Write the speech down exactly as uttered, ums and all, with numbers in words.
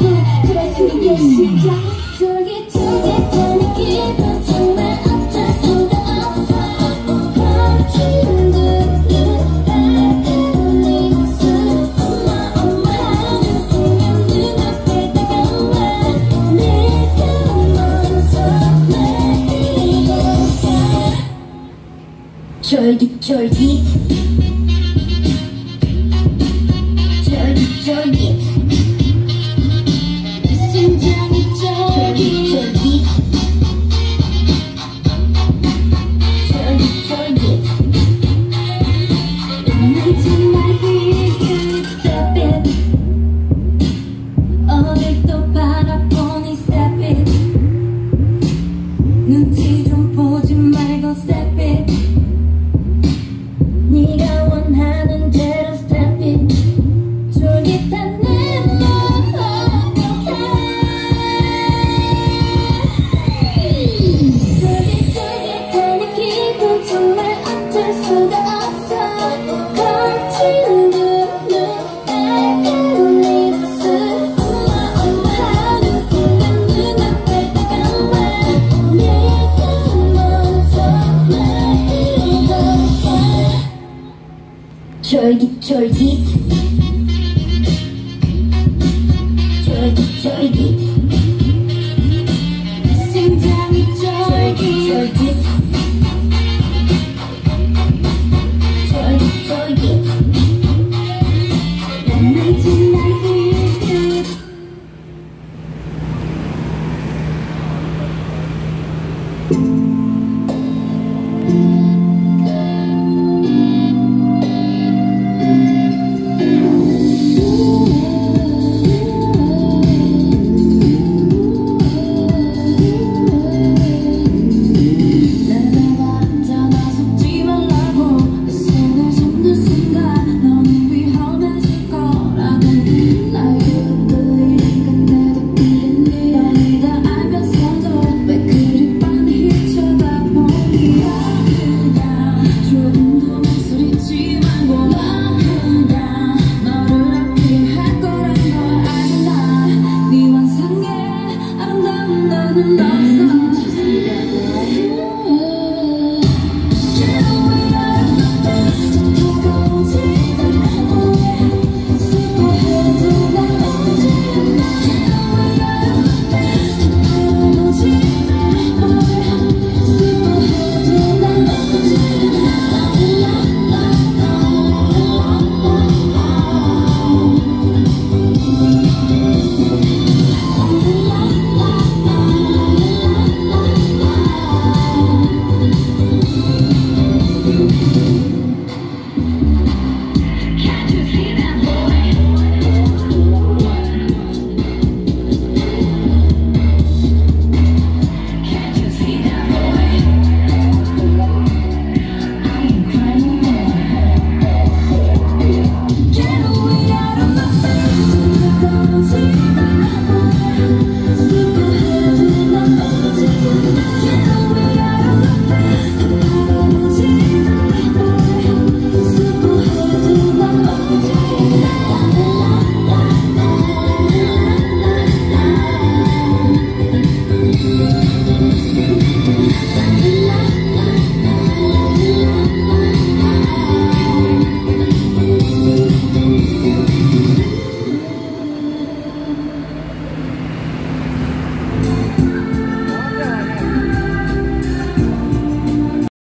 그래 우리의 시작 쫄깃쫄깃한 이 기분 정말 어쩔 수가 없어 거친 듯 밝은 네 모습 엄마 엄마 하는 순간 눈앞에 다가와 내가 먼저 날 이뤄가 쫄깃쫄깃 쫄깃쫄깃 심장이 쫄깃쫄깃 쫄깃쫄깃 난 정말 here step it 어딜 또 바라보니 step it 눈치 좀 보지 말고 step it 네가 원하는 대로 step it 쫄깃한 내 몸 어떡해 쫄깃쫄깃한 이 기분 정말 어쩔 수가 없어 거친 듯 밝은 네 모습 엄마 엄마 하는 순간 눈앞에 다가와 내가 먼저 날 이뤄가 쫄깃쫄깃 쫄깃쫄깃